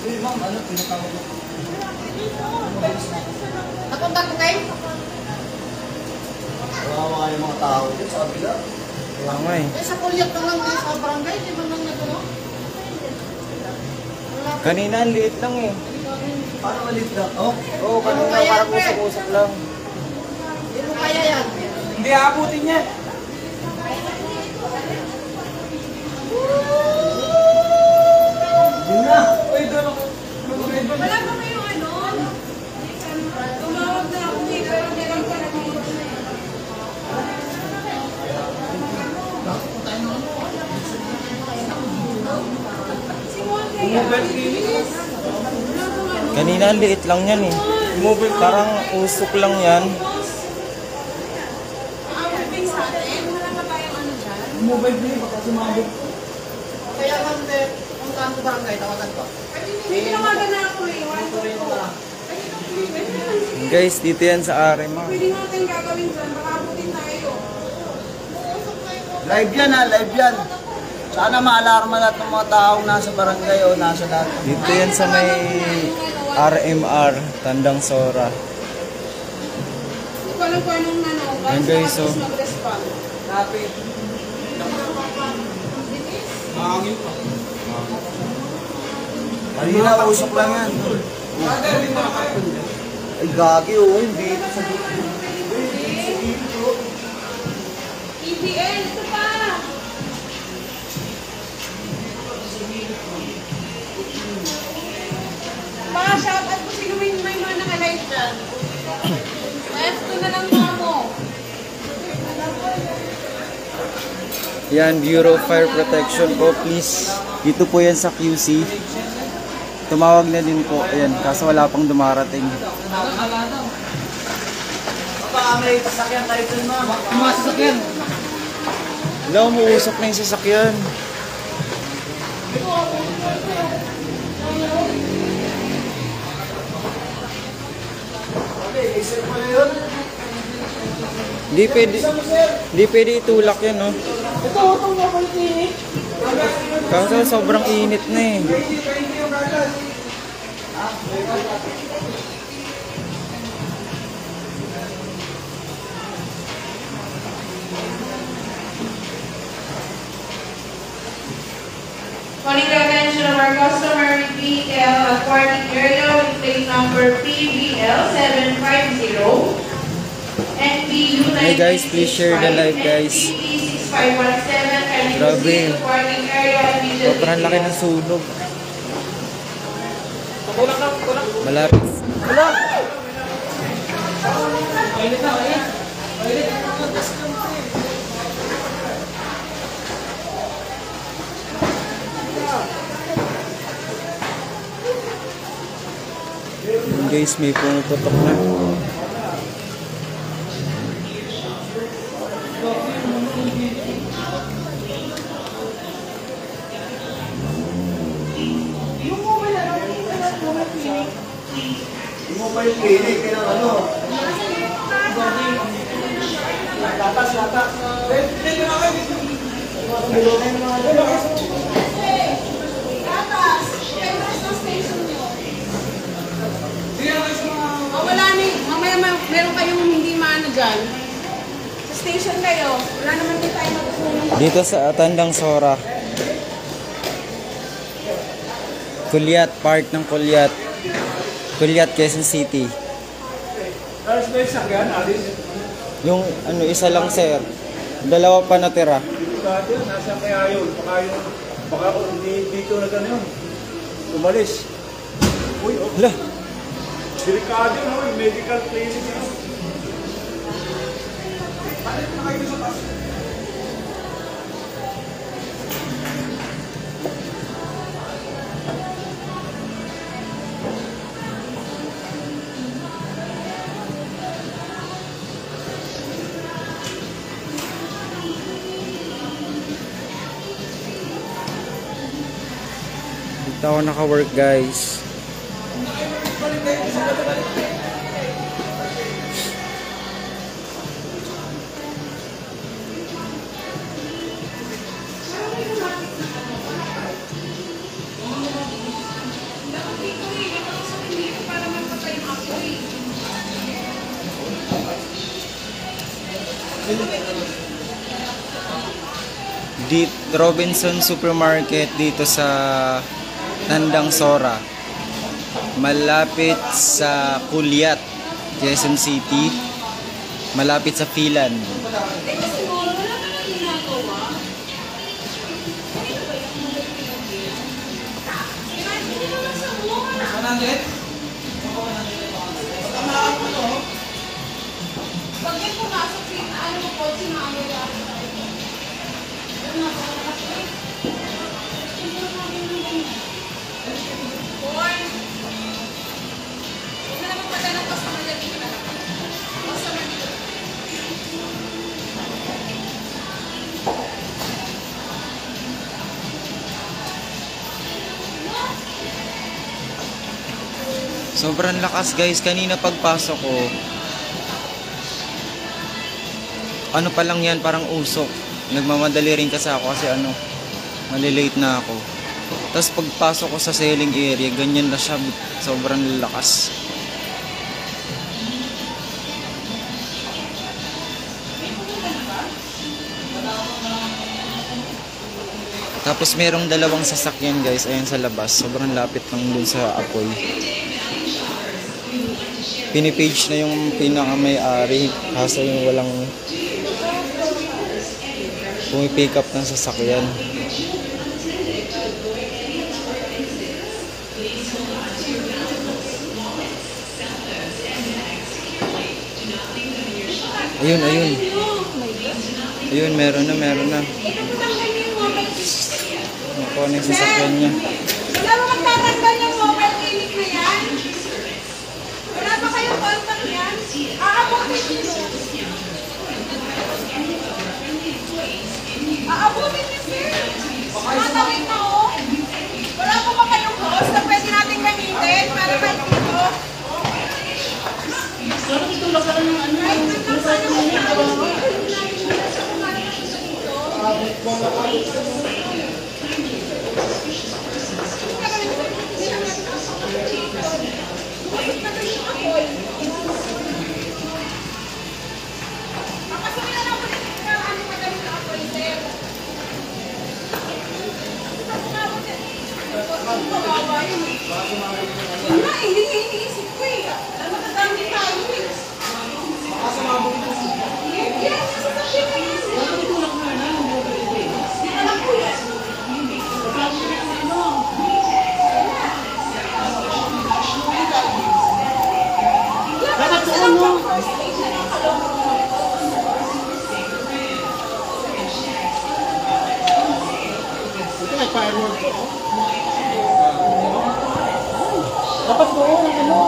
Ma'am, ano pinatawag mo? Napunta ko kayo? Kawawa yung mga tao dito sa kabila. Kaya nga eh. Eh, sa kulyat na lang din sa barangay, di ba nang nagano? Kanina ang liit lang eh. Paano malit lang? Oh, Oo, kanina parang usok-usok lang. Di mo kaya yan? Hindi aabutin niya. yun na. Uy, doon ako. Wala ba kayong ano? Tumawag na ako eh, pero meron pa na dito. Si Monte, Kanina ang liit lang yan eh. Parang usok lang yan. moving sa atin, wala ba tayong ano dyan? Mobile play, baka sumabog. Kaya lang, puntahan ko barangay, tawagan ko. May tinawagan na ako eh, one to two. Guys, dito yan sa Arema. Pwede natin gagawin dyan, baka abutin tayo. Live yan ha, live yan. Sana ma-alarma lahat ng mga taong nasa barangay o nasa lahat. Dito yan sa may RMR, Tandang Sora. Hindi ko alam kung anong ano, Yan, guys, oh. mag-respond. Kanina, usok lang yan. Ay, gagi oh, hindi. EPL, ito pa! Mga shoutout ko sino may mga naka-live dyan. Ito na lang mga mo. Yan, Bureau of Fire Protection po, please. Dito po yan sa QC. Tumawag na din po. Ayan, kaso wala pang dumarating. Baka may sasakyan tayo dun, ma'am. Mga sasakyan. Wala, umuusok na yung sasakyan. Okay, isip mo na yun. Hindi pwede itulak yan, no? Ito, itong mobile clinic. Kaso sobrang init na eh. Calling the attention of our customer BL Aquatic Area with plate number PBL750 NPU 966 Hey guys, please share the live, guys. 6517 Grabe. Aquatic Area and Sobrang laki ng sunog. Malapit. Guys, may pumuputok na. Yung mobile clinic, kaya ano. Latas. Dito na kayo. Oh, wala ni. Mamaya meron kayong hindi maano dyan. Sa station kayo. Wala naman din tayo matutunan. Dito sa Tandang Sora. Kulyat, park ng Kulyat. Kulyat, Quezon City. Tapos may sakyan, alis. Yung ano, isa lang sir. Dalawa pa natira. Dati, nasa kaya yun. Baka hindi dito na gano'n. Umalis. Uy, oh. Hala, Delikado yun, medical clinic yun. Balik na kayo sa taas. dito ako naka-work guys. Robinson Supermarket dito sa Tandang Sora. Malapit sa Kulyat, Quezon City. Malapit sa Philan. Pag yan pumasok, ano mo po, sinama ba? Sobrang lakas guys, kanina pagpasok ko, ano pa lang yan, parang usok. Nagmamadali rin kasi ako kasi malilate na ako. Tapos pagpasok ko sa selling area, ganyan na siya, sobrang lakas. Tapos merong dalawang sasakyan guys, ayan sa labas, sobrang lapit lang dun sa apoy. Pinipage na yung pinaka-may-ari, kaso yung walang pumipick up ng sasakyan. Ayun. Ayun, meron na. Nakuha na yung sasakyan niya. Wala ba magtatanggal ng mobile clinic na yan? Wala ba kayong contact yan? Aabutin niyo. Aabutin niyo, sir. Matawin na, oh. Wala pa ba kayong host na pwede natin gamitin para kahit dito? Right, wala, hindi iniisip ko eh. Alam mo, tatami tayo eh. Baka sumabog ito siya. Yes, sasakyan na yan. Natutulak na na. Di ba lang po yan? Dapat doon mo. First stage na ng kalong. Ito may firework ko. Dapat doon ang ano.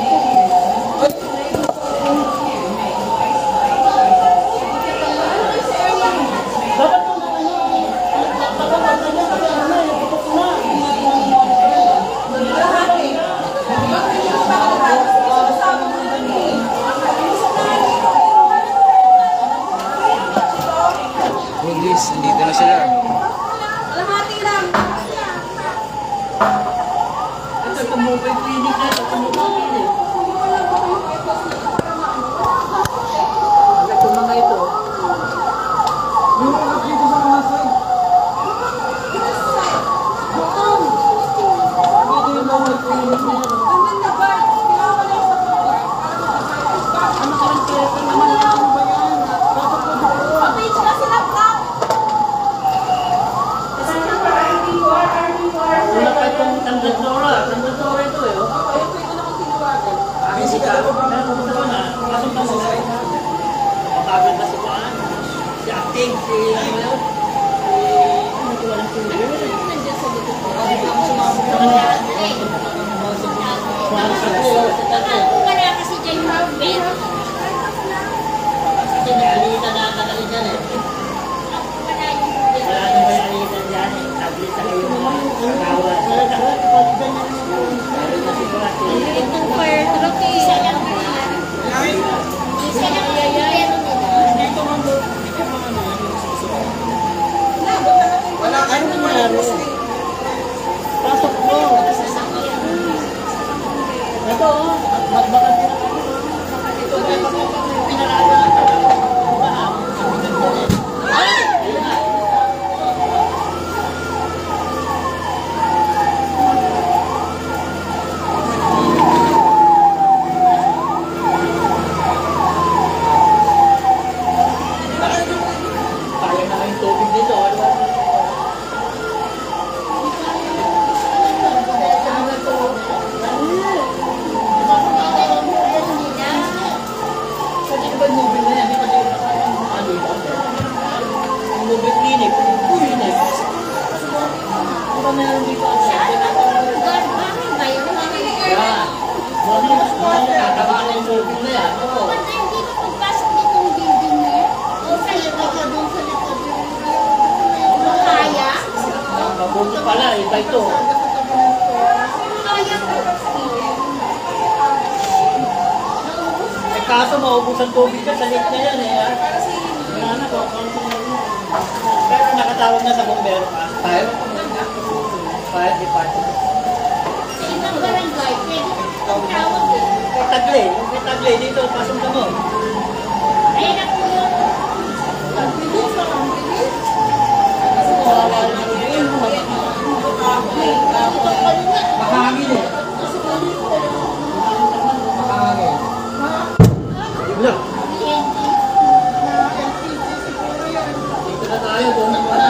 Dapat doon ang ano. Pagkakata niya kasi ano eh. Putok na. Police, nandito na sila. Alahati lang. Ito mobile clinic na. Ito mobile clinic. Ito mga ito. Yung mga dito sa mga side. Ito yung mobile clinic na. Hanggang na ba? Pinawala sa Ano karang kaya? Ano lang ba yan? Dapat po doon. page kasi lang lang. Wala pa itong Tandadora. Tandadora ito eh. Ay, sika. Meron ko na. Pasok pa mo. Mapagod na si Juan. Si Acting. Si ano yun? Ano ito walang tuloy? Nandiyan sa dito. Hindi pa ako sumabot sa kanya. Juan sa tuyo. Sa tatay. Wala kasi dyan yung bed. Kasi naalita na kadali dyan eh. Wala yung bed. Wala nang may alita dyan eh. Tablet sa kayo mga katawa. Nalagawat pag dyan na yun. Meron na si Juan. Itong fire truck eh. Isa lang yan. Isa lang yan. Ito mga doon. Ito mga doon. Wala kayo nangyari. Pasok mo. Ito oh. Magbakan din ako. Ito pinarada. meron dito. Saan? Anong lugar? Bakit ba yun? Yan. Nakakaba na yung building na yan. Oo. Ba't hindi ka pagpasok nitong building na yan? O sa likod ka doon sa likod yung kaya? Mabuti pala, iba ito. Kaya ko. Eh, kaso maubos ang tubig ka sa lake na yan eh. Ha? Wala na po. Pero nakatawag na sa bombero ka. Fire? Fire department. Sa ibang barangay, pwede kang tawag eh. Kay Taglay. Yung kay Taglay dito, pasok ka mo. Ayun na po yun. Ang bilis, ang bilis. Kawawa naman yun. Makahangin eh. Makahangin. Wala. Dito na tayo, doon na pala.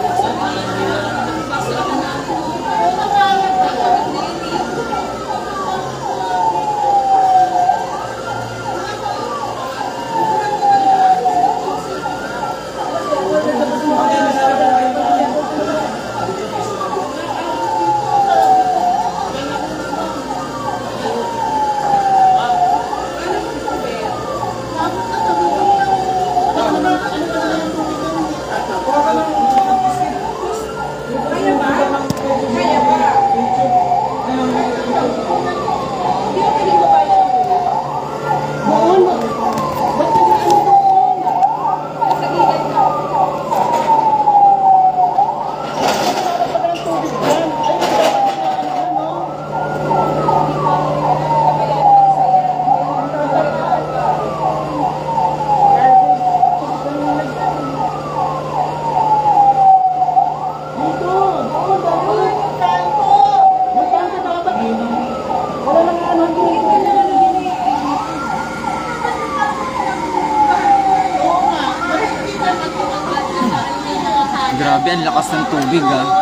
Grabe, ang lakas ng tubig ah.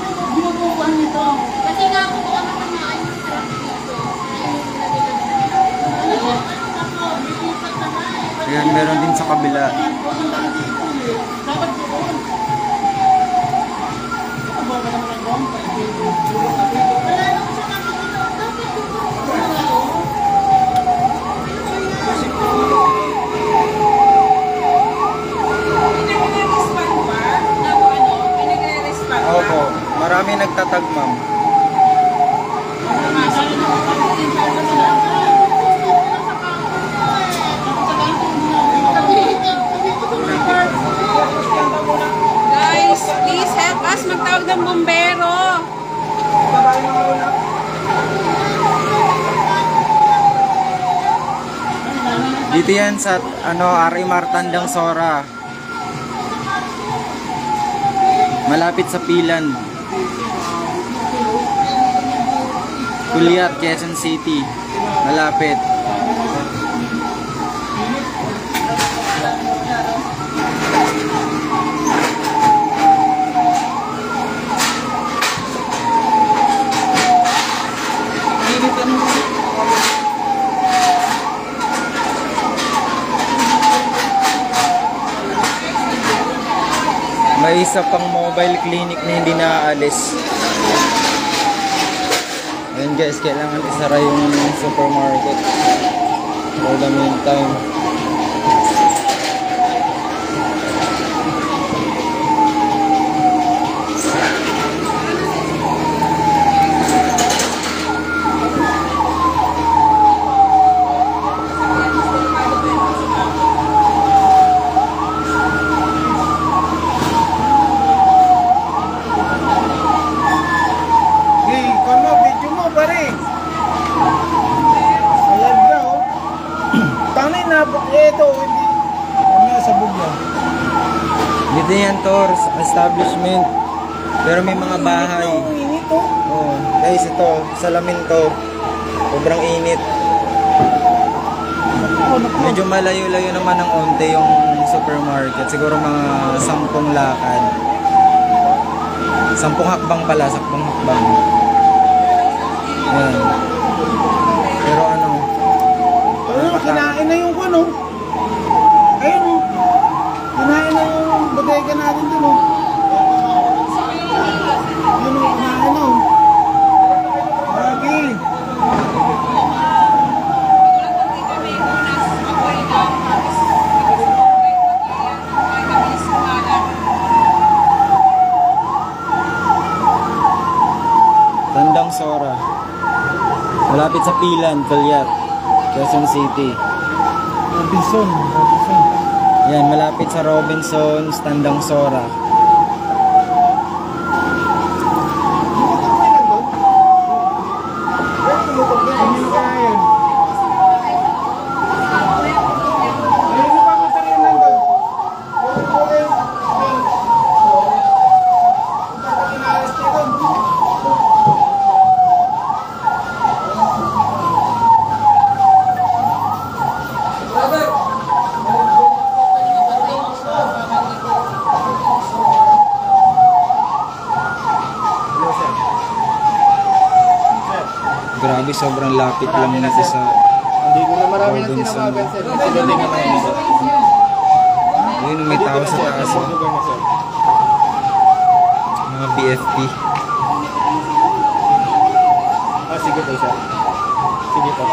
Kasi nga ako baka matamaan yung truck dito. Ayan, meron din sa kabila. Opo, marami nagtatag ma'am. Guys, please help us magtawag ng bombero. Dito yan sa Arimar Tandang Sora. Malapit sa Pilan. Kuliat, Quezon City. Malapit. May isa pang mobile clinic na hindi naaalis. Ayan guys, kailangan isara yung supermarket for the meantime. Dito yan tours, establishment. Pero may mga bahay. Oh, guys, ito, salamin to. Sobrang init. Medyo malayo-layo naman ng onte yung supermarket. Siguro mga 10 lakad. 10 hakbang pala, 10 hakbang. Ayan. Pero ano? Kinain na yung ano? Ayun o. Kinain na yung bodega natin dun o. Yun o, Tandang Sora. Malapit sa Pilan, Calyat, Quezon City. Robinson. Yan, malapit sa Robinsons, Tandang Sora. Grabe, sobrang lapit lang nito sa Andito na marami na Robinson. tinawagan, sir. Galing naman yun, sir. Ayun, may tao sa taas. Oh. Lugar na, sir. Mga BFP. Sige po, sir. Sige po.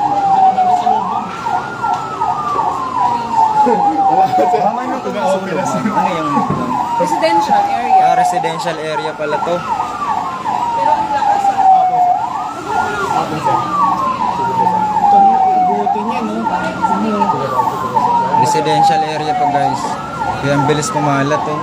Wala ka, sir. Okay na, sir. Ano yung Residential area. residential area pala to? Pero ang lakas ah. Apo, sir. Apo, sir. Sige po, sir. Itong buti niya, no? Residential area pa, guys. Kaya ang bilis pumalat to.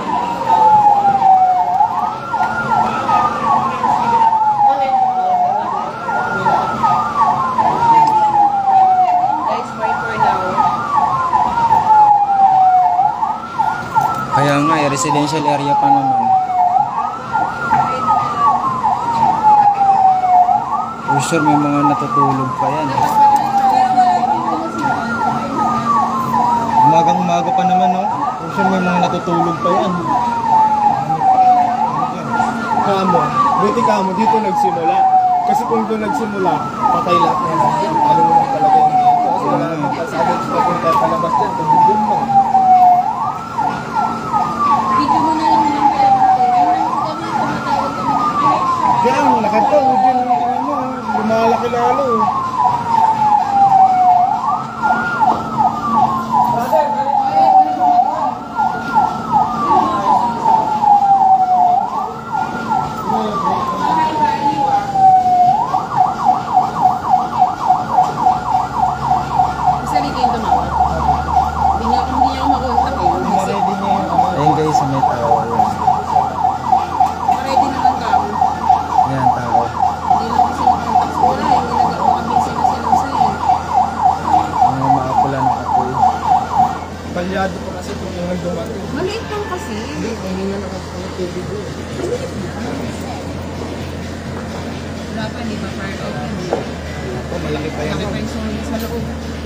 Guys, bye for now. Kaya nga, residential area pa naman. For sure, may mga natutulog pa yan. Umagang-umaga pa naman, no? For sure, may mga natutulog pa yan. Kamo, buti kamo, dito nagsimula. Kasi kung doon nagsimula, patay lahat na yan. Ano mo lang talaga yung dito. Kasi wala namang kasama sa pagpunta palabas dyan. Kung doon mo. Video mo na lang ng pera ko. Ayun lang kami, tumatawag kami ng pera. Diyan, lakad ka. Diyan, tingnan mo. Lumalaki lalo. Kasi rin kayo tumawag. Hindi niya ako makontak eh. Kasi Ready niya yung ano. Ayun, guys, may tao. Ayun. ready naman kamo. Ayan, tao. Hindi lang kasi makontak sa wala. Hindi nag-makabinsin na sila sa'yo. Mga makapula ng apoy. Palyado pa kasi kung yung nagdumating. Maliit lang kasi. Hindi nga nakapag-tubig doon. Wala pa, hindi pa fire out. Oh, malaki pa yan. Malaki pa yung sumunod sa loob.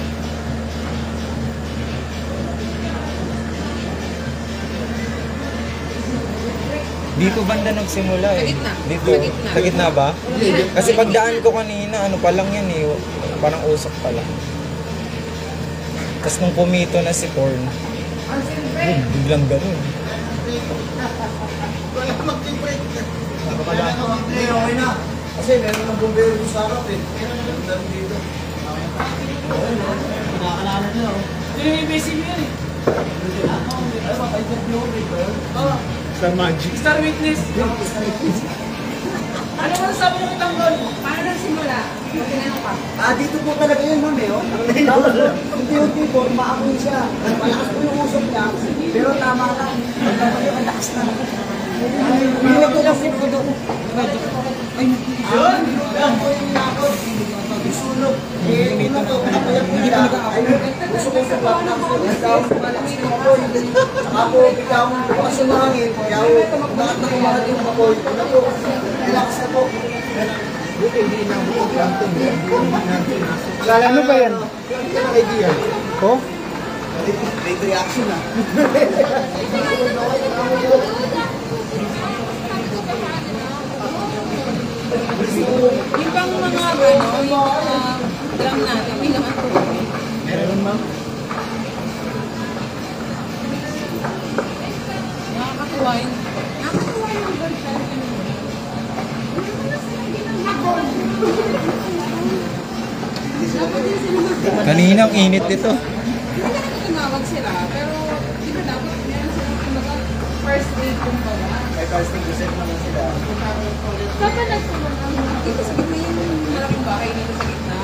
Dito banda nagsimula eh. Sa gitna. Dito. Sa gitna. Sa gitna ba? Kasi pagdaan ko kanina, ano pa lang yan eh. Parang usok pa lang. Tapos nung pumito na si Corn, biglang ganun. Okay na. Kasi meron ng bumbero sa harap eh. Meron dito. Nakakalaman nyo. Hindi yung basic mo yan eh. Sa magic. Star Witness. Ano ba sabi ng tanggol? Paano nagsimula? Tinanong pa. Dito po talaga yun, ma'am, eh. Unti-unti po, umaamoy siya. Malakas po yung usok niya, pero tama lang. Pagkakas yung malakas na. Hindi ko lang po doon. Ay, yun! Yan po yung nakot. Sunog. Eh, una po, pinapayag po nila. Ay, gusto ko sa plak na po. Saka po, bigla akong bukas yung mahangin. Kaya po, bakit na kumahat yung makoy? Una po, relax na po. Ano ba yan? Idea. Oh? Great reaction ah. Yung pang mga ano, yung drum natin, may naman po. Meron, ma'am? Nakakatuwa yun. Nakakatuwa yung girlfriend. Dapat din sila Kanina ang init nito. Hindi ka naman tumawag sila, pero di ba dapat meron silang kumbaga first date kumbaga. May casting reset naman sila. Saan ba nagsimula? Dito sa gitna yung malaking bahay dito sa gitna.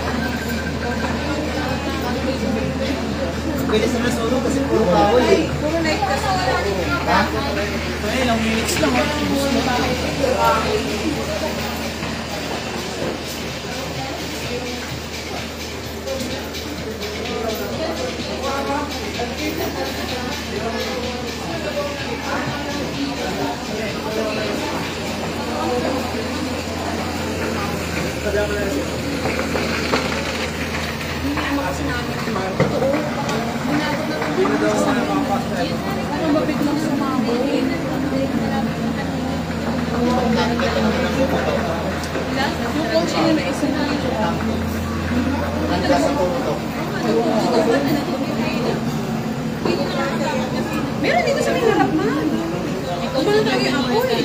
Bilis na nasunog kasi puro kahoy eh. Puro light kasi. Ilang minutes lang. Parang mabiglang sumabot. Yung coach niya na isa na ito. Meron dito sa may harap man. Ito na talaga yung apoy.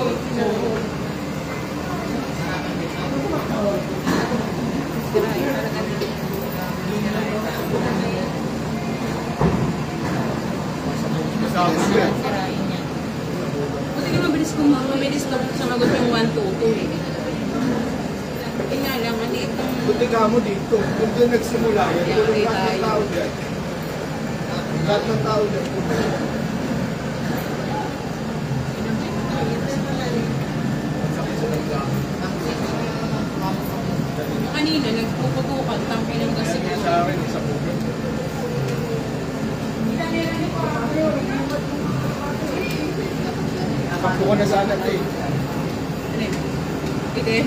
Buti ka mabilis ka sumagot yung 122 eh. Buti nga lang, maliit ang... Buti ka mo dito. Kung doon nagsimula yan, doon lahat ng tao dyan. Lahat ng tao dyan. Kanina, nagpuputukan, tangkin ng gas siguro. Sa akin, isa po. Takbo ko na sana ito eh. Ano yun? Pwede?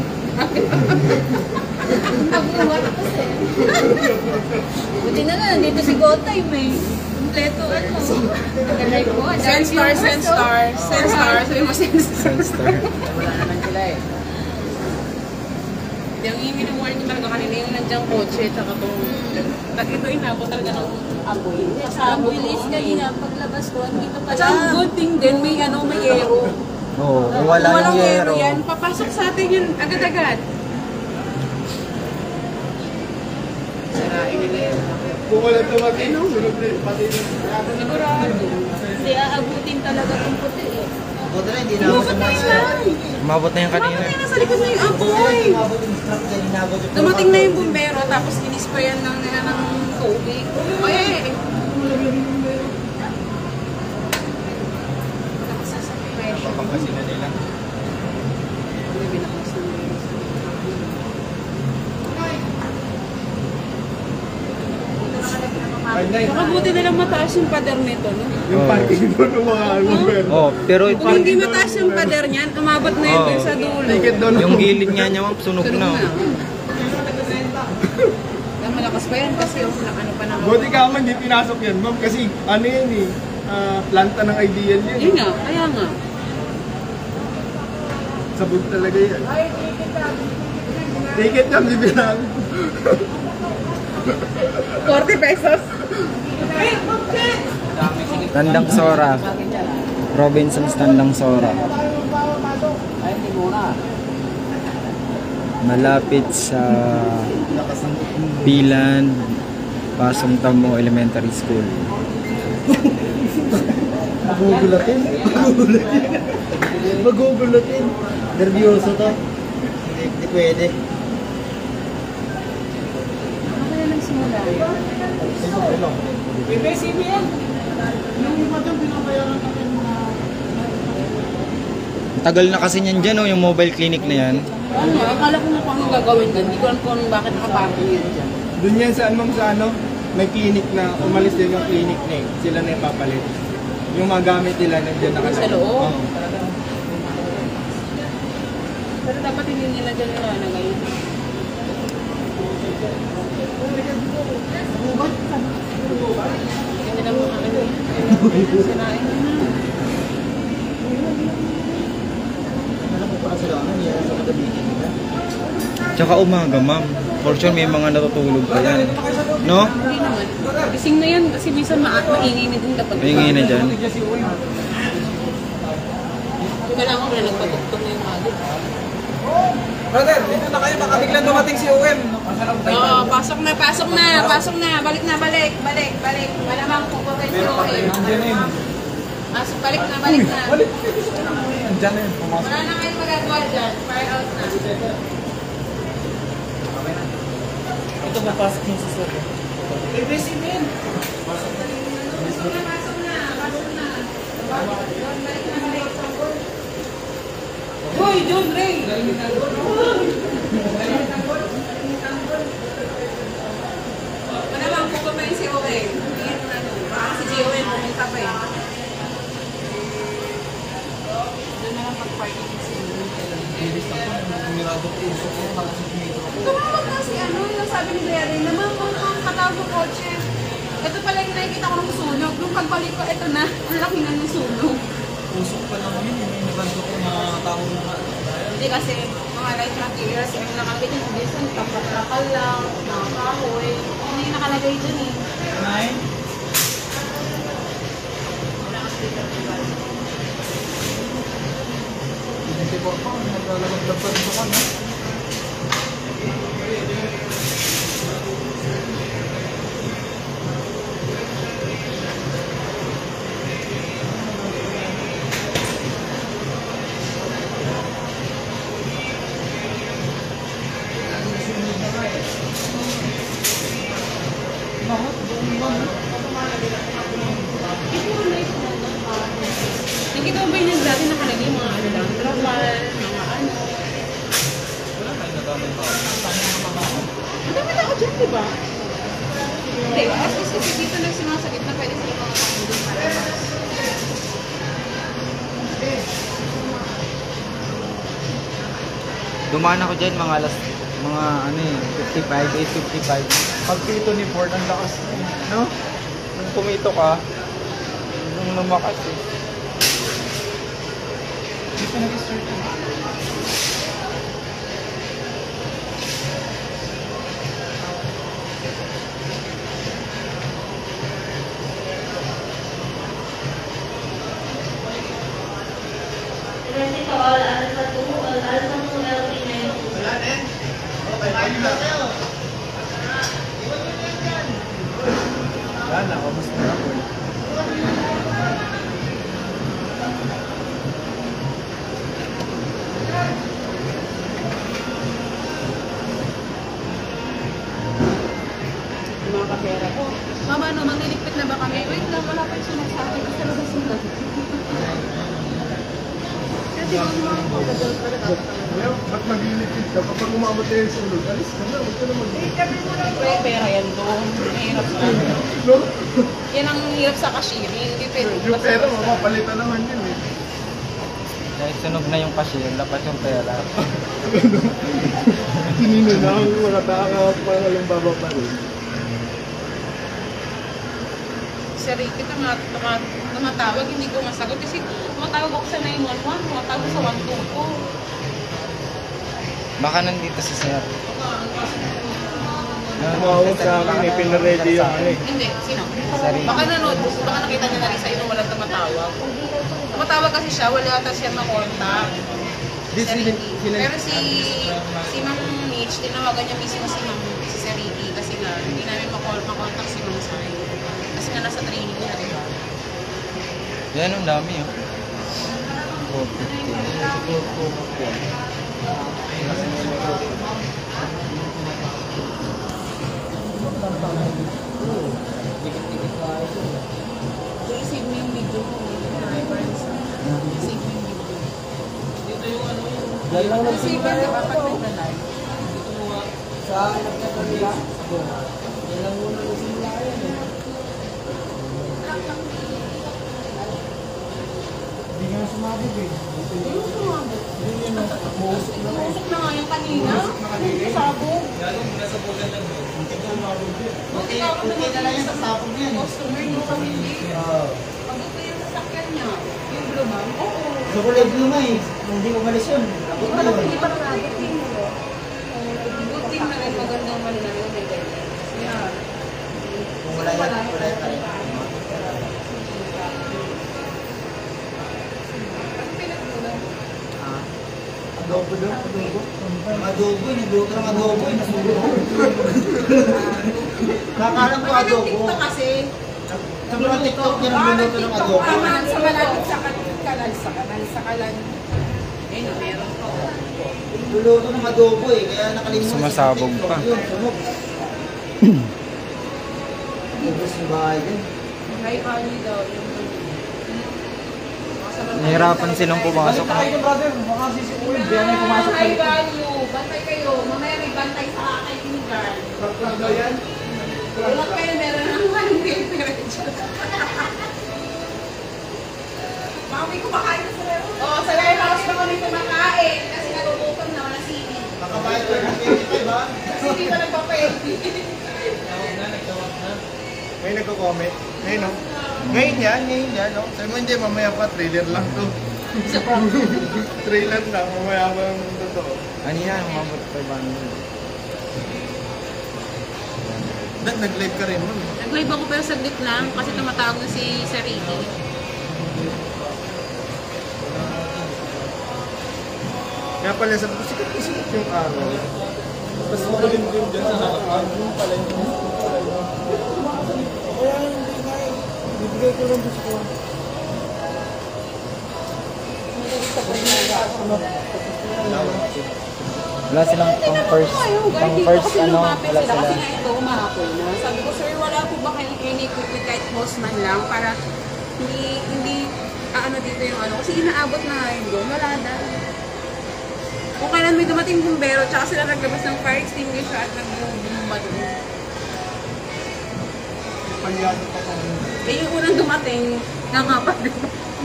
Buti na nandito si Gotay, may kompleto ano. Live ko. Senstar. Sabi mo Senstar. Wala naman sila eh. Hindi, ang ingin ng warning talaga kanina yung nandiyan kotse, tsaka itong... Ito inabot talaga ng apoy. Ang bilis kanina paglabas ko, dito pa At ang good thing din, may aero. Oo, Kung wala walang yung aero yero. yan, papasok sa atin yun agad-agad. Sarain nila yun. Kung wala tumating, sunod na yung pati ng Sigurado. Hindi aabutin talaga ng puti eh. Buti na hindi na ako Pumatay sumasaya. na! Umabot na yung kanina. Pumatay na sa likod na yung apoy! Inabot yung truck dyan, inabot yung Dumating na yung bumbero, tapos inisprayan lang nila ng tubig. Ay! Papangkasin na nila. Baka buti na lang mataas yung pader nito, no? Yung Oo. parking doon ng mga albumer. Oh, pero ito, Kung hindi mataas yung pader niyan, umabot na yun dun sa dulo. Ticket doon. yung gilid nga niya, ma'am, sunog Sunog na. na. Kaya malakas pa yan kasi yung ano pa naman. Buti ka man, hindi pinasok yan, ma'am. Kasi ano yan eh, planta ng ideal yan. Yun nga, kaya nga. Sabog talaga yan. Ticket yan, bibili namin. 40 pesos. Tandang Sora. Robinson's Tandang Sora. Ay, hindi muna. Malapit sa Bilan, Pasong Tamo Elementary School. Magugulatin. Magugulatin. Nervyoso to. Hindi pwede. Ang tagal na kasi niyan dyan, oh, yung mobile clinic na yan. Ano, akala ko na kung anong gagawin dyan. Hindi ko alam kung bakit nakaparking yun dyan. Doon yan saan, ma'am, sa ano, may clinic na, umalis din yung clinic na eh. Sila na yung papalit. Yung mga gamit nila, nandiyan na Sa loob? Oo. Pero dapat hindi nila dyan nilalagay. Hindi nila mga ano yun. Sirain na. Alam ko pa sila, ano yan sa kadabitin nila. Tsaka umaga, ma'am. For sure, may mga natutulog pa yan. No? Hindi naman. Gising na yan kasi minsan maingay na din dapat. Maingay na dyan. Kailangan ko na nagpatugtog na yung mga. Brother, dito na kayo, baka biglang dumating si OM. Oo, pasok na. Balik na. Malamang pupunta yung OM. Pasok, balik na. Andiyan na yun, pumasok. Wala na kayong magagawa dyan. Fire out na. Ito papasok niyo sa sir. Eh, busy din. Hoy, John Ray! Malamang po pa yung si Owen. Hindi mo na doon. Baka si Joel pumunta pa eh. Doon na lang pag-parking si tumawag na si ano, yung sabi ni Jerry, naman ang katawag ng kotse. Ito pala yung nakikita ko ng sunog. Nung pagbalik ko, ito na. Ang laki na ng sunog. Usok pa naman yun. Yung naganda ko na tao na. Hindi kasi mga light materials, yung nakalagay dyan, obviously, taprakal lang, mga kahoy. Ano yung nakalagay dyan eh. Nine? Hindi ko pa. Naglalagdag pa rin ako, no? Nakita mo ba yung dati nakalagay yung mga ano lang, lokal, mga ano. Wala tayong nadamay pa. Ang dami na ako dyan, di ba? Hindi, at least kasi dito lang sumasagot na pwede sila mga doon para mas. Dumaan ako dyan mga mga ano eh, 55, 8:55. Pag pito ni Ford, ang lakas eh, no? Nung pumito ka, nung lumakas eh. Hindi pa nag-start yun. Wala na, kamusta na ako eh. Yung mga kapera ko. Mama, ano, mangliligpit na ba kami? Wait lang, wala pa yung sunog sa akin. Basta labas na. Kasi kung mga pagkadal pa na Well, ba't maglilikid ka? Kapag umabot na yung sunog, alis ka na, huwag ka na mag- pera yan doon. Mahirap sa No? yan ang hirap sa cashiering. Hindi pwede Yung pera, mapapalitan naman yun eh. Dahil sunog na yung cashier, lapat yung pera. Tinino na ang mga tao, parang walang baba pa rin. Si Ricky tumatawag, hindi ko masagot. Kasi tumatawag ako sa 911, tumatawag sa 122. Baka nandito si Sir. Tumawag sa akin eh, pinaready yung ano eh. Hindi, sino? Sarili. Baka nanood, baka nakita niya na rin sa'yo nung walang tumatawag. Tumatawag kasi siya, wala ata siya makontak. Si Ricky. Pero si Ma'am Mitch, tinawagan niya mismo si Sir Ricky kasi nga, hindi namin makontak si Ma'am Sai. Kasi nga nasa training niya, di ba? Yan, ang dami oh. 450. So, i-save mo yung video mo. I-save mo yung video. Dito yung ano yung... Save ka na kapag nag-live. Sa anak na po nila, yan lang muna yung simula yan eh. Hindi nga sumabog eh. Yung sumabot. Umusok na nga yung kanina. Sabog. Okay na lang yan sa sabog yan eh. Customer nyo kami hindi. Pag ito yung sasakyan niya, yung blue ma'am, oo. Sa kulay blue nga eh. Hindi ko malis yun. Abot na yun. Hindi pa nakabit yung good thing na rin magandang mananalo may ganyan. Yeah. Kung wala yan, wala yan tayo. Ang pinagmula. Adobo daw, adobo. Ang adobo, nagluto ng adobo, nasulo. Nakalang ko Ang adobo. TikTok kasi, Sa mga TikTok niya nagluluto ng adobo. sa malapit sa kanan, sa kanan. Ayun, meron ko. Luluto ng adobo eh, kaya nakalimutan. Sumasabog pa. Yun, sunog. Ubus yung bahay din. May kali daw. Nahirapan silang pumasok. brother, baka sisikuin. Diyan may pumasok High value. Bantay kayo. Mamaya may bantay sa akin ni Carl. Plug daw yan. Huwag kayo meron ng one temperature. Mami, kumakain na sa laro. Oo, sa warehouse na kami kumakain. Kasi nagugutom na wala sili. Nakabayad ka ng 25 ba? Kasi hindi pa nagpapwede. May nagko-comment. Ngayon, no? Ngayon yan, no? Sabi mo, hindi, mamaya pa, trailer lang to. Trailer lang, mamaya pa yung totoo. Ano yan? Umabot pa ba? Nag-live ka rin mo. Nag-live ako pero saglit lang kasi tumatawag na si Sir Ricky. Kaya pala sabi ko, sikat yung araw. Tapos makulim din dyan sa nakakagong pala yun. Kaya hindi na eh. Bibigay ko lang gusto ko. Wala silang pang first ano, wala sila. Kasi nga ito, umahapon na. Sabi ko, sir, wala po ba kayo ini-equipment kahit postman lang para hindi ano dito yung ano. Kasi inaabot na nga yun doon, wala na. Kung kailan may dumating bumbero, tsaka sila naglabas ng fire extinguisher at nagbubumba doon. Palyado pa pa. Eh, yung unang dumating, nangapag din.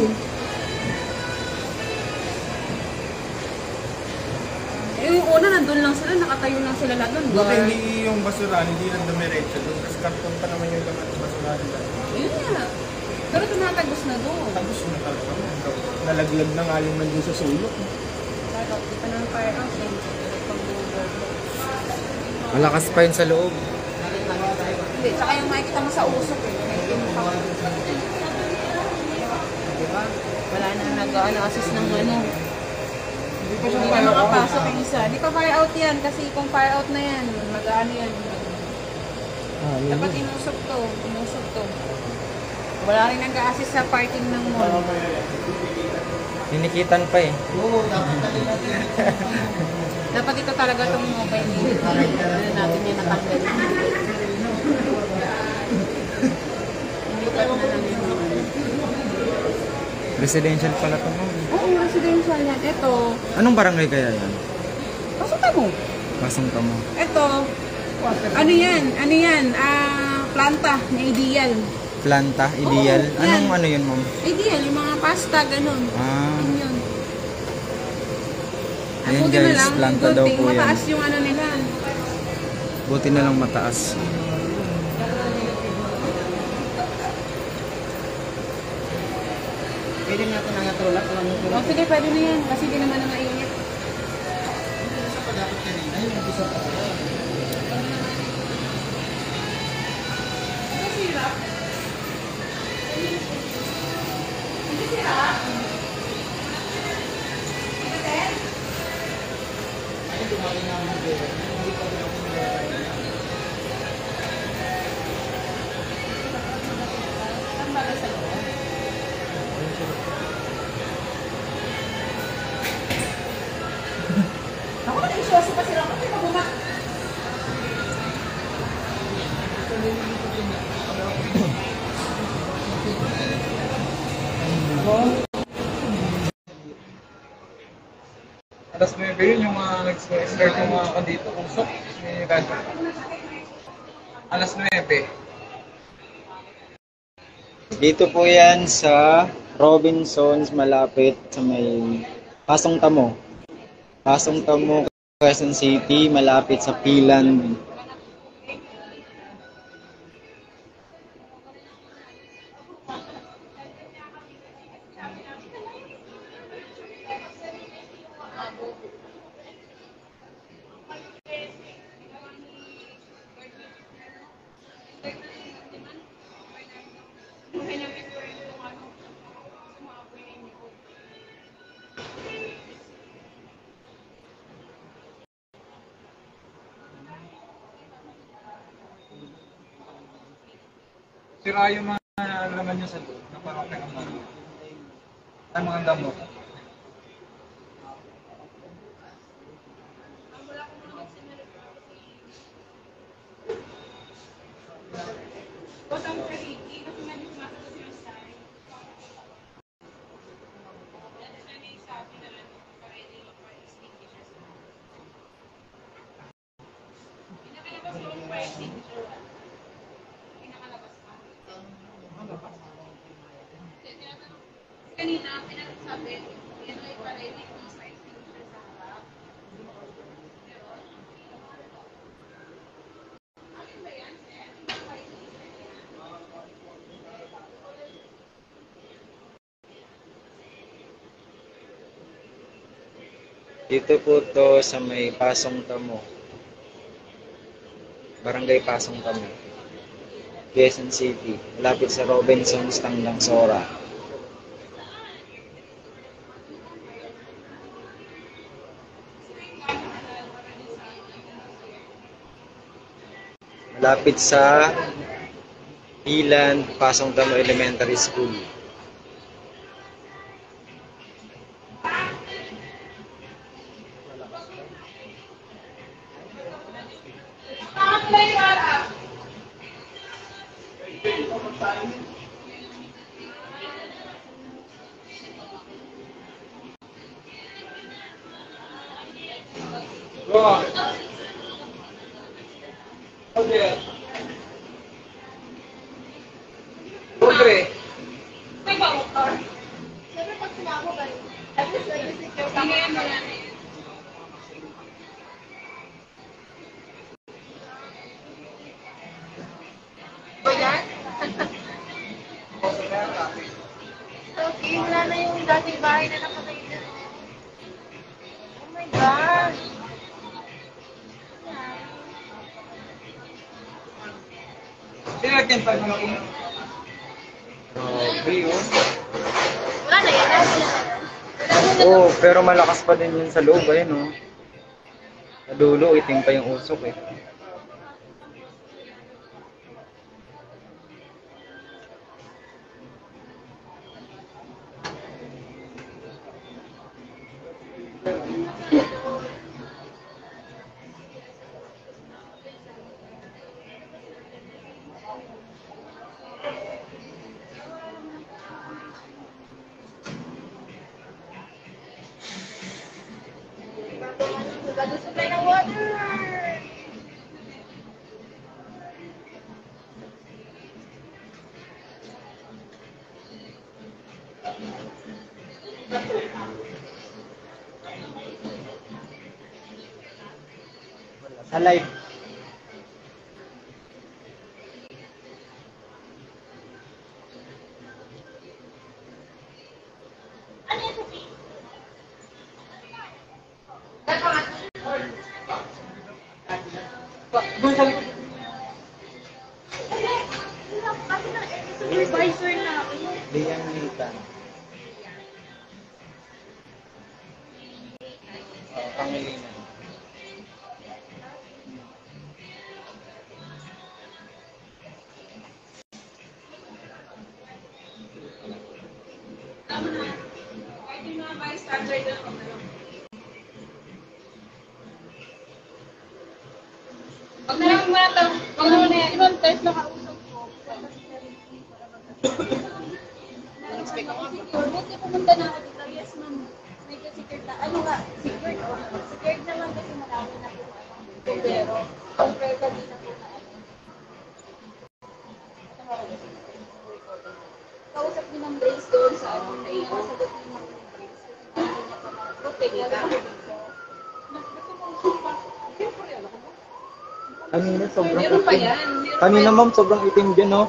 Eh, yung una, nandun lang sila, nakatayo lang sila lahat doon. Buti hindi yung basurahan, hindi lang dumiretso doon. Kasi karton pa naman yung laman ng basurahan. Yun nga. Pero tumatagos na doon. Tapos na talaga. Nalaglag na nga yung nandun sa sulok. Pero, di pa ng fire house eh. Malakas pa yun sa loob. Hindi, tsaka yung makikita mo sa usok eh. Nakikita mo pa. Diba? Wala na nag-assist ng ano. Hindi na makapasok yung isa. Di pa fire out yan kasi kung fire out na yan, mag-ano yan. Dapat inusok to. Inusok to. Wala rin nag-assist sa parking ng mall. Tinikitan pa eh. Oo, dapat talaga natin. Dapat ito talaga itong mobile unit. Ano natin yan natanggal. Lipat na lang yung Residential pala ito. No? Oo, residential yan. Ito, Anong barangay kaya yan? pasukan mo. Pasong ka mo. Ito, ano yan? Ano yan? Planta na ideal. Planta, ideal. Oo, Anong yan. ano yun, ma'am? Ideal, yung mga pasta, ganun. Ah, Yun yun. Ayan, Buti na guys, lang, planta good daw thing, po yan. mataas yung ano nila. buti na lang mataas. Pwede natin ang natulak. O sige, pwede na yan. Kasi di naman na mainit. Isa pa dapat kanina, yung isa pa. Ako na isyoso pa sila. Kasi pag Alas 9 yun yung nag-start yung mga dito, usok. May radyo. Alas 9. Dito po yan sa Robinsons, malapit sa may Pasong Tamo. Pasong Tamo, Quezon City, malapit sa Pilan. Sira yung mga laman nyo sa loob na parang pinamalo. Ay, mga damo. na pinagsabi, yun ay parinig mo sa extinguisher sa harap. Akin ba yan, sir? Dito po to sa may Pasong Tamo. Barangay Pasong Tamo. Quezon City. Malapit sa Robinson's Tanglang Sora. Malapit sa Ilan, Pasong Tamo Elementary School. Siyempre, pag sumama ba rin? At least, nag-secure ka. Ba yan? Okay, wala na yung dating bahay na nakatay dyan. Oh my gosh! Wala na yan. Oo, pero malakas pa din yun sa loob, ayun oh. Sa dulo, itim pa yung usok eh. Gusto tayo ng water! Sa live. Supervisor na ako. Liang Nitan. Pangilinan. Tama na. Kahit yung mga bystander doon, wag na lang muna ito. Wag na muna yan. Ibang test nakausap ko. Secure. Buti pumunta na ako dito. Yes, ma'am. Medyo secured na. Ano nga? Secured. Secured naman kasi marami na po. Pero, compare ka din na po na ano. Kausap din ng brace doon sa ano. Nakasagot din ng brace. Kasi hindi niya pa ma-protect. Kanina sobrang Meron pa itim. yan. Meron Kanina pa yan. ma'am, sobrang itim dyan oh.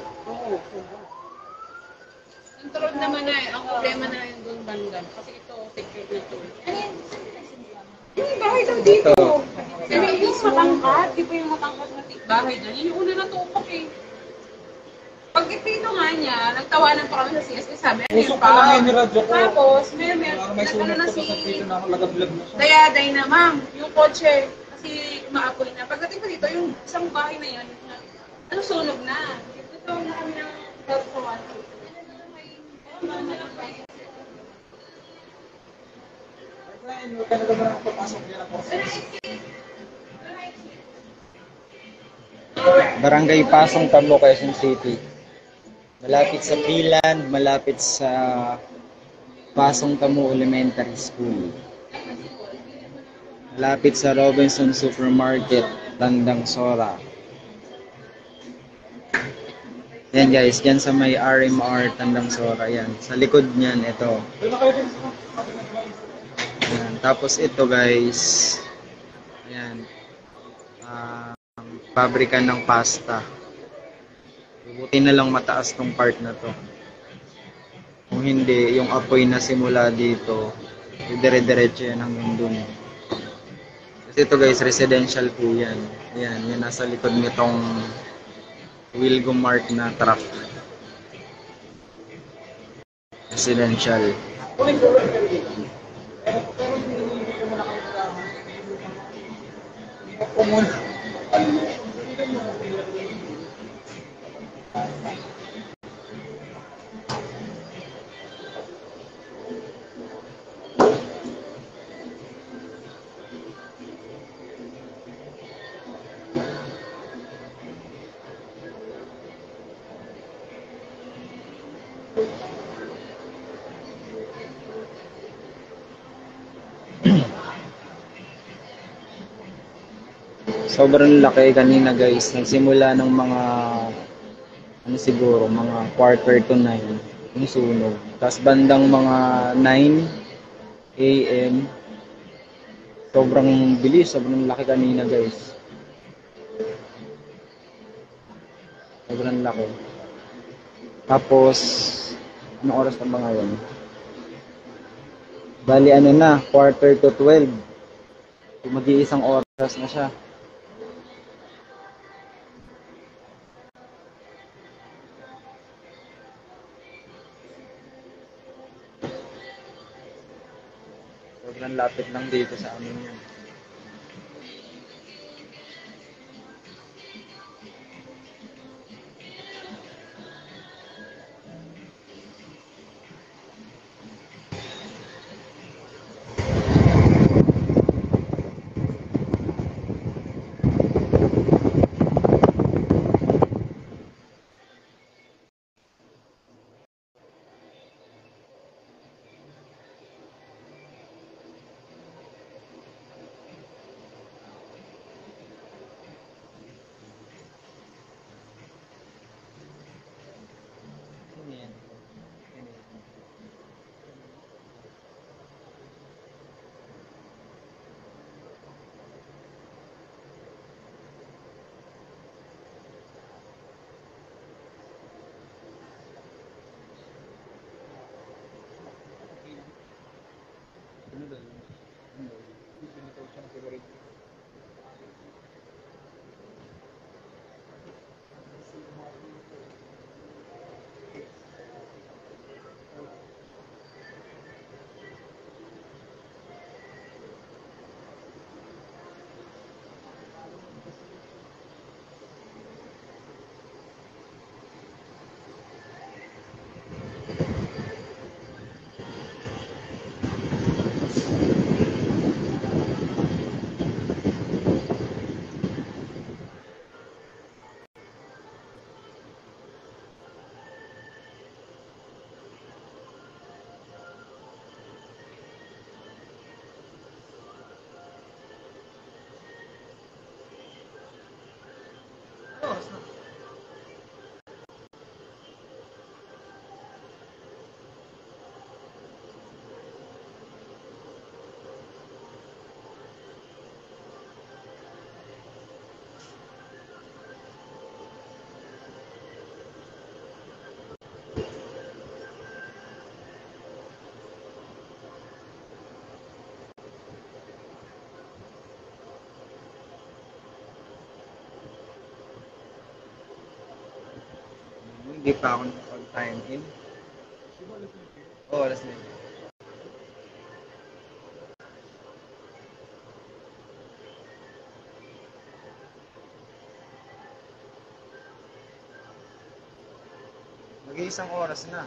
Control naman na eh. Ang problema na yun doon bandang. Kasi ito, secure dito. Yung bahay daw dito. Pero yung matangkad, di ba yung matangkad na bahay dyan? Yun yung una na tukok eh. Pag ipino nga niya, nagtawanan pa kami sa CSK, sabi, ano yung pa? Tapos, may nag-ano na si Dayaday na, ma'am, yung kotse, kasi umaapoy na. Pagdating ko dito, yung isang bahay na yan, ano sunog na. Ito na kami ng health sa one. Barangay Pasong Tamo, Quezon City. Malapit sa Pilan, malapit sa Pasong Tamo Elementary School. Malapit sa Robinson Supermarket, Tandang Sora. Yan guys, yan sa may RMR Tandang Sora, yan. Sa likod niyan, ito. Yan. Tapos ito guys, yan. Pabrika ng pasta. Buti na lang mataas tong part na to. Kung hindi, yung apoy na simula dito, dire-diretso yan hanggang dun. Kasi ito guys, residential po yan. Yan, yan nasa likod nitong Wilgo Mart na truck. Residential. Sobrang laki kanina guys. Nagsimula ng mga ano siguro, mga quarter to 9 yung sunog. Tapos bandang mga 9 AM sobrang bilis, sobrang laki kanina guys. Sobrang laki. Tapos anong oras na ba ngayon? Bali ano na, quarter to 12. Mag-iisang oras na siya. Sobrang lapit lang dito sa amin yan. Hindi pa ako nakapag-time in. Oo, alas 9. Mag-iisang oras na.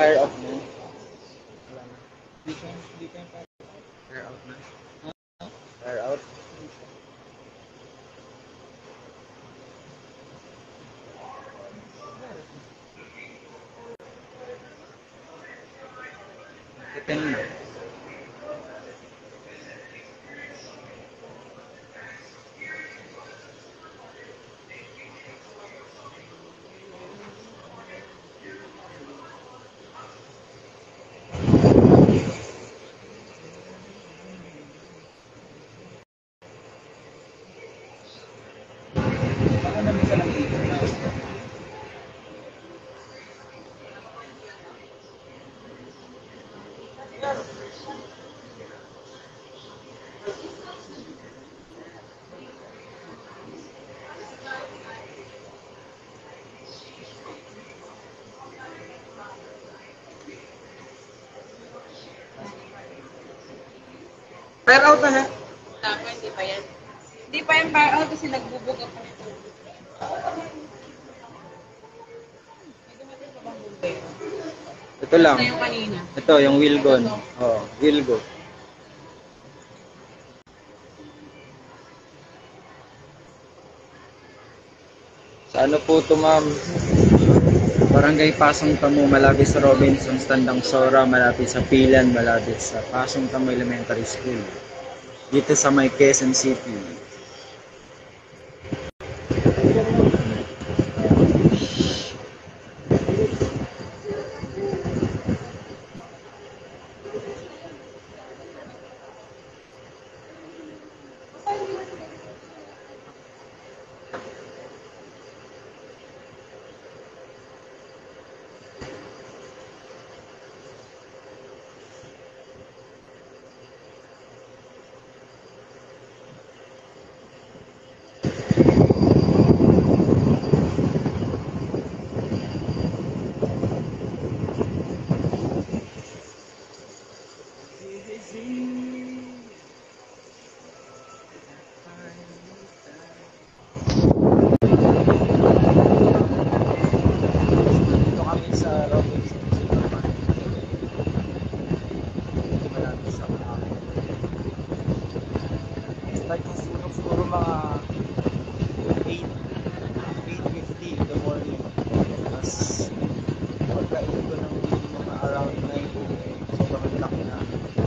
fire off mo. Fire out na. Fire out. Titin mo. Fire out na ha? Tama, hindi pa yan. Hindi pa yan fire out kasi nagbubuga pa nito. May dumating pa bang bumbay? Ito lang. Ito yung kanina. Ito, yung Wilgon. Oo, Wilgo. Sa ano po ito, ma'am? Barangay Pasong Tamo, malapit sa Robinsons, Tandang Sora, malapit sa Pilan, malapit sa Pasong Tamo Elementary School. Dito sa may Quezon City. Dito kami sa Robinsons, malapit sa amin. Start yung sunog siguro mga 8:50 in the morning. Tapos pagkain ko ng mga around 9 sobrang laki na.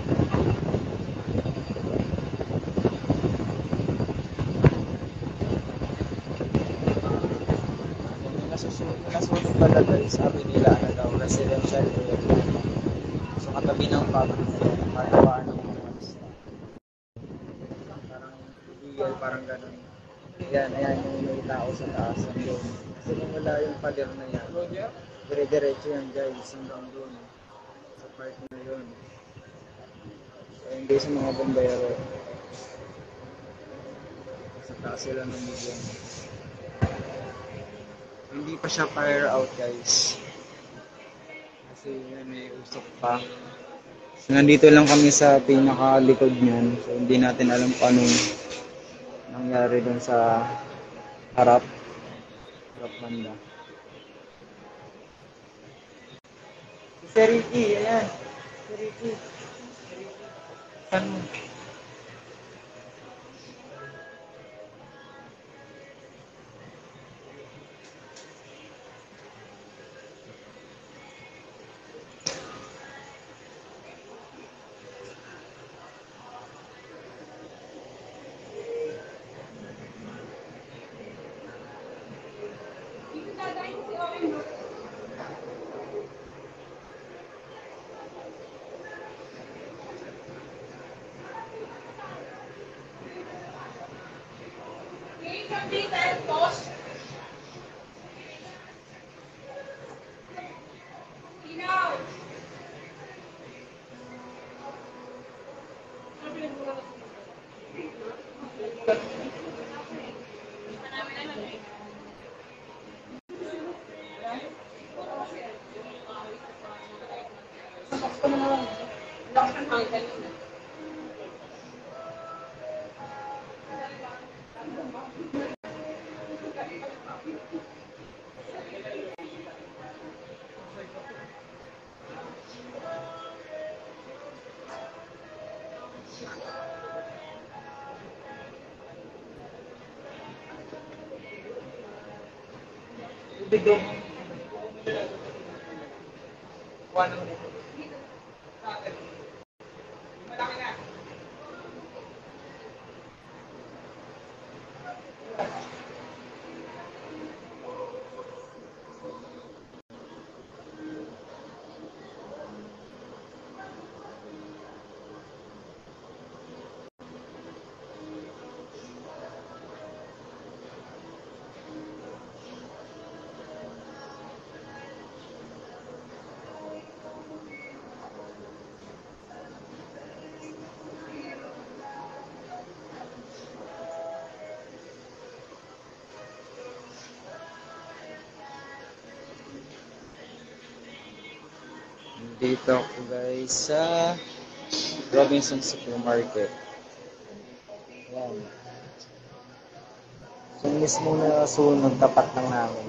Nasunog pala guys, sabi nila na daw residential area. So katabi ng public parang ng mga staff. Parang illegal, parang ganun. Ayan yung may tao sa taas. Andun. Kasi kung wala yung pader na yan, dire-diretso yan guys, hanggang doon. Sa part na yun. So hindi sa mga bombero. Sa taas sila ng medium. Hindi pa siya fire out guys. Kasi yan, may usok pa. So, nandito lang kami sa pinakalikod niyan. So hindi natin alam kung anong nangyari dun sa harap banda. Si Ricky, ayan. Si Ricky. Saan mo? Dito ako guys sa Robinson Supermarket. Yan. So mismo na sunog tapat ng namin.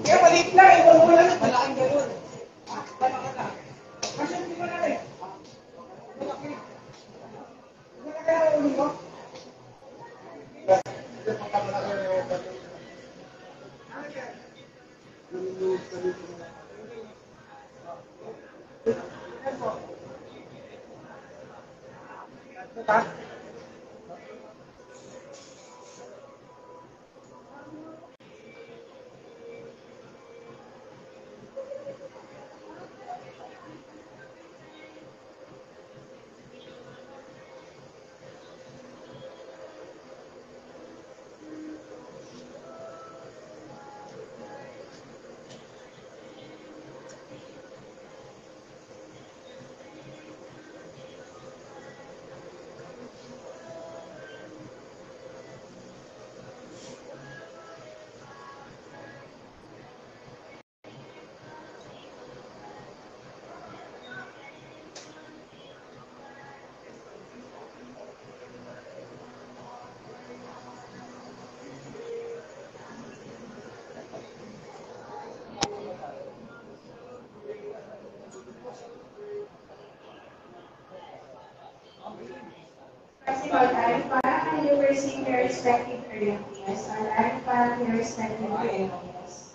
Principal Alpha and you were seeing their respective areas on Alpha, their respective areas.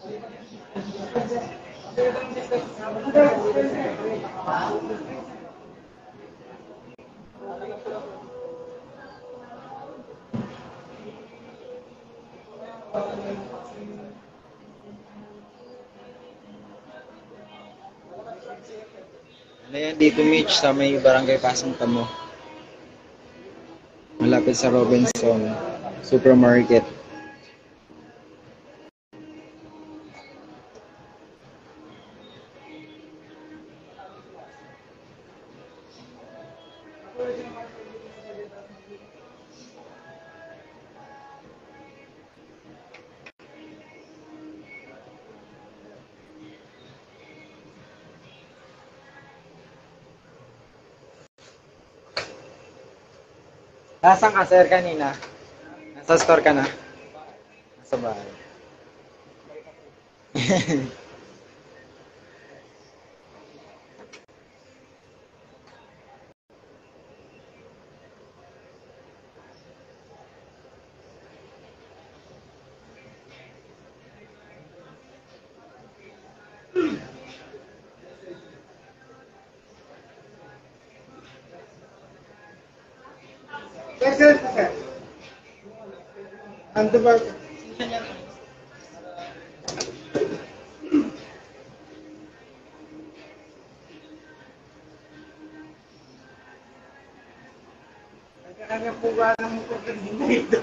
Ano yan dito Mitch sa may barangay Pasong Tamo. Malapit sa Robinson Supermarket. Nasaan ka sir kanina? Nasa store ka na? Nasa bahay. Sir. Ando ba? Nagkakanya po ba ng pagkakas dito?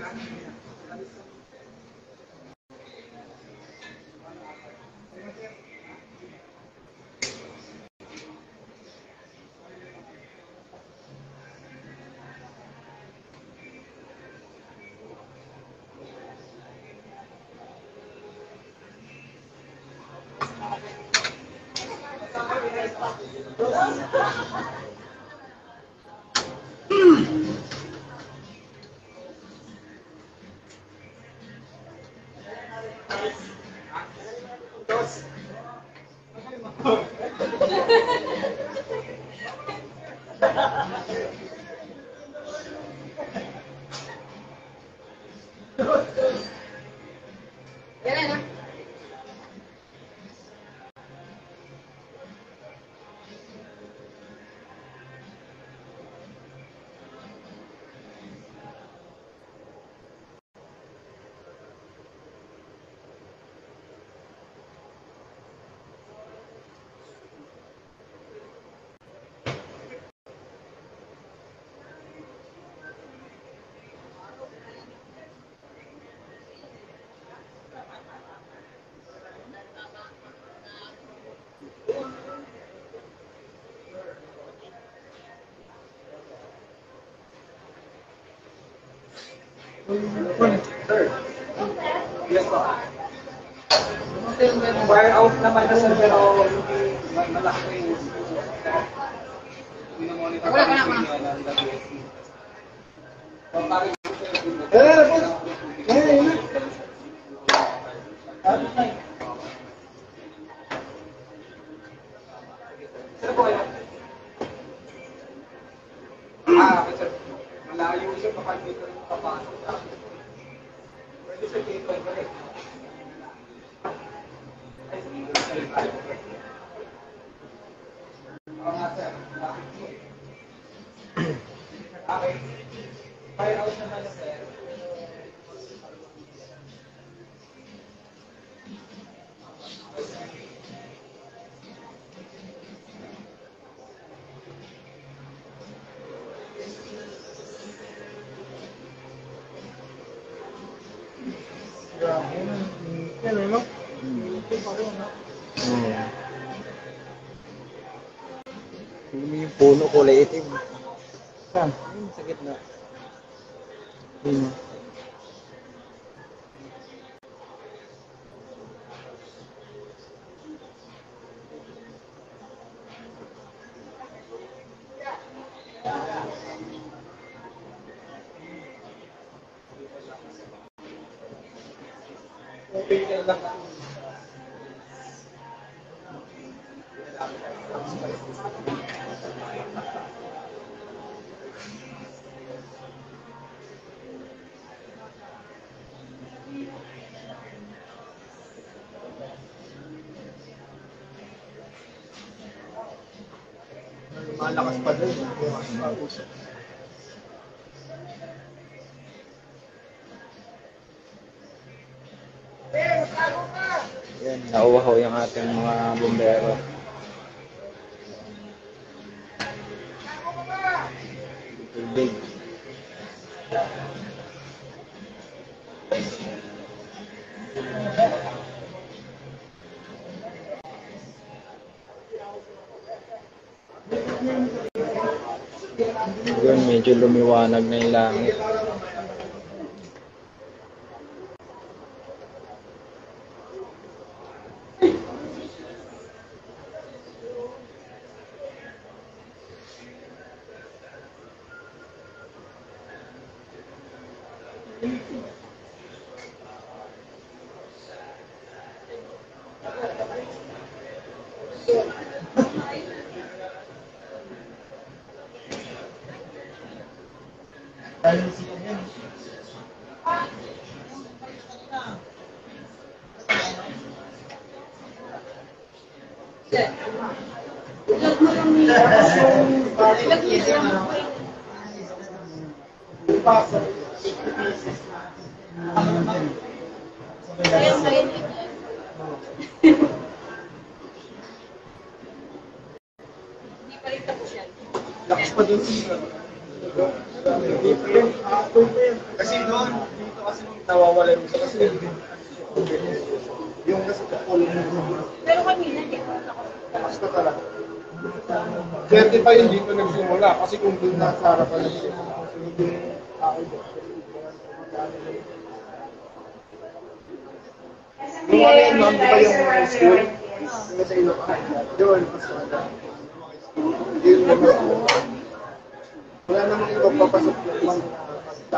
Wire out naman na sir, pero hindi malaki yung sir. Malayo sir, kapag dito rin papasok. Pwede sa gateway ko rin. Oo nga sir. Okay. Fire out naman na sir. Yan, ano? Yung puno kulay itim. Saan? Ayun, sa gitna. Yun. Malakas pa din. Usok. Yan, nauwahaw yung ating mga bumbero. Tubig. Yun, medyo lumiwanag na yung langit. Lakas pa dun. Kasi doon, nawawala yung isa kasi yung kasi kapulong Pero kanina, di ko ako. basta talaga. Swerte pa yun dito nagsimula kasi kung doon na sa harapan nagsimula kasi hindi tao doon. Yung ano yun, ma'am, di ba yung mga school? Yung sa Ilocos. Yun, mas wala. Yun naman. Wala namang ibang papasok yung mga basta.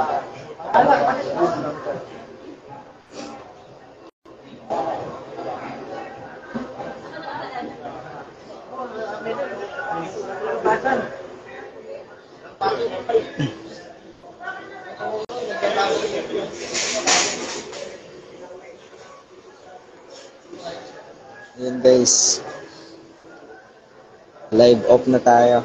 Yun guys. Live off na tayo.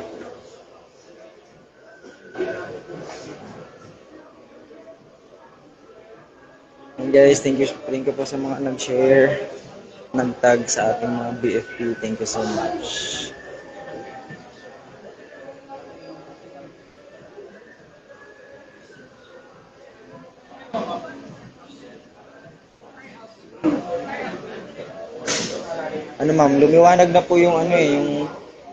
And guys, thank you po sa mga nag-share, nag-tag sa ating mga BFP. Thank you so much. Ano ma'am, lumiwanag na po yung ano yung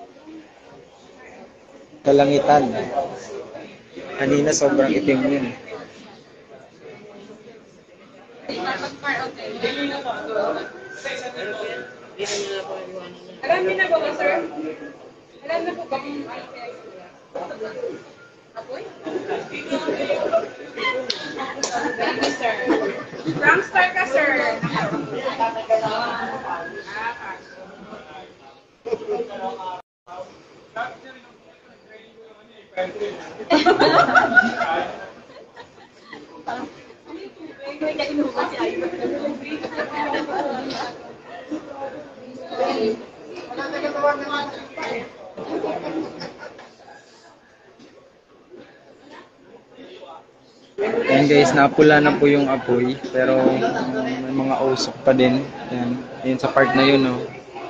kalangitan. Kanina sobrang itim yun. Alam niyo na ba ba, sir? Alam na po ba kung ano kaya Apoy? Thank you, sir. Ramstar ka, sir. May kainuman si Ayo. Ayan guys, napula na po yung apoy, pero may mga usok pa din. Ayan, yun sa part na yun, no.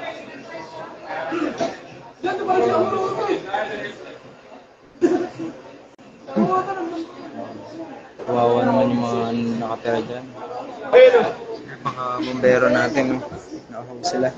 Kawawa naman yung mga nakatira dyan. Mga bombero natin, no. Nakahog sila.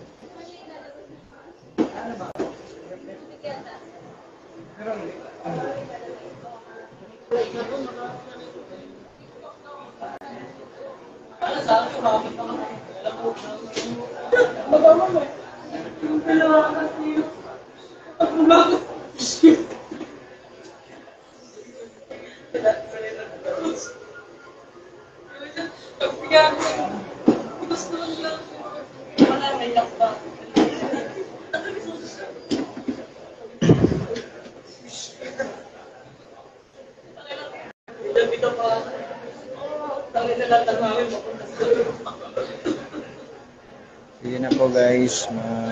Sige na po guys,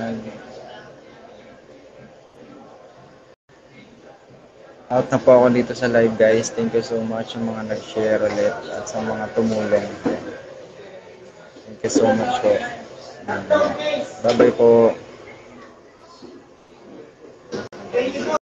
out na po ako dito sa live guys. Thank you so much sa mga nag-share ulit at sa mga tumulong. Thank you so much po. Bye bye po.